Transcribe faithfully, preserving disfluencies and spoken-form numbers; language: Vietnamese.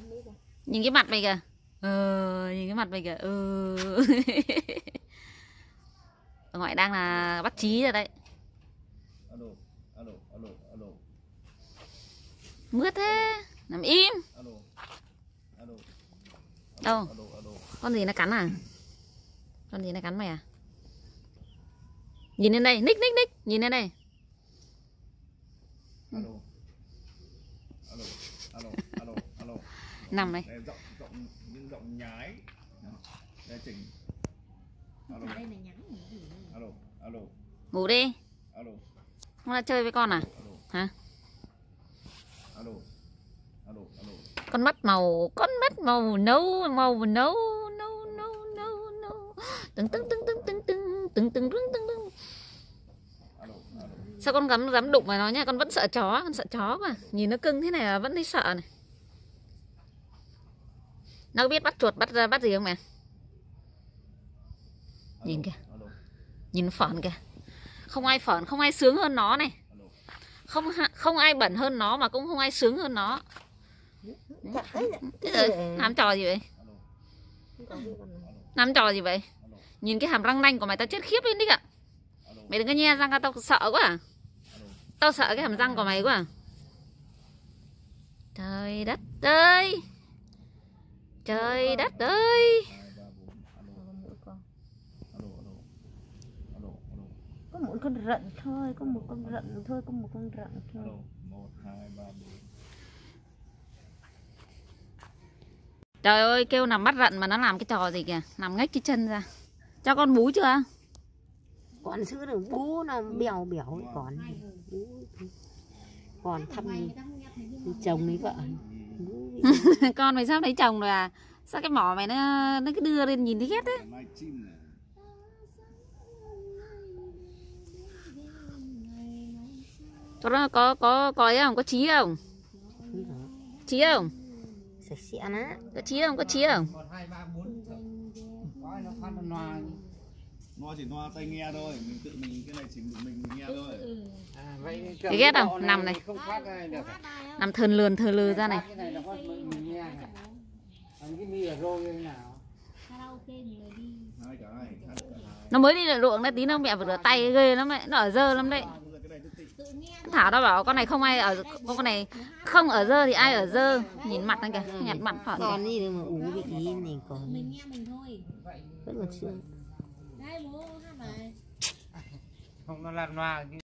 Nhìn cái mặt mày kìa. Ờ, nhìn cái mặt mày kìa. Ừ. Ở ngoại đang là bắt trí rồi đấy. Mướt thế. Nằm im. Đâu? Con gì nó cắn à? Con gì nó cắn mày à? Nhìn lên đây, ních ních ních, nhìn lên đây. Ừ. Nằm này. Ngủ đi. Không là chơi với con à? Hả? Con mắt màu, con mắt màu nâu, màu nâu, nâu, nâu, nâu, nâu. Từng từng từng từng từng từng từng từng từng từng. Sao con dám dám đụng vào nó nha, con vẫn sợ chó, con sợ chó mà. Nhìn nó cưng thế này là vẫn thấy sợ này. Nó biết bắt chuột, bắt bắt gì không mẹ? Nhìn kìa. Nhìn phởn kìa. Không ai phởn, không ai sướng hơn nó này. Không không ai bẩn hơn nó mà cũng không ai sướng hơn nó. Thế rồi, làm trò gì vậy? Làm trò gì vậy? Nhìn cái hàm răng nanh của mày tao chết khiếp lên đi ạ. Mày đừng có nhe răng ra, tao sợ quá à. Tao sợ cái hàm răng của mày quá à. Trời đất ơi. Trời đất ơi. Có một con rận thôi, có một con rận thôi, có một con rận thôi. Trời ơi, kêu nằm bắt rận mà nó làm cái trò gì kìa. Nằm ngách cái chân ra. Cho con bú chưa? Còn sữa được bú nó bèo bèo còn. Còn thăm chồng với vợ. Con mày sắp thấy chồng rồi à? Sao cái mỏ mày nó nó cứ đưa lên nhìn thấy ghét đấy. Có có có có ấy không? Có chí không? Chí không? Sạch sẽ á. Có chí không? Có chí không? Nó chỉ loa tai nghe thôi, mình tự mình cái này chỉ mình mình nghe thôi. À, vậy cái ghét không? Nằm này. Nằm thườn lườn thườn lừ ra này. Nó mới đi ruộng đấy, tí nó mẹ vừa rửa tay ghê lắm đấy, nó ở dơ lắm đấy. Thảo nó bảo con này không ai ở, con này không ở dơ thì ai ở dơ. Nhìn mặt nó kìa, nhặt mặt phởn. Còn gì đâu mà ú bị ý này còn. Mình nghe mình thôi. Vẫn còn xương. Không nó làm loa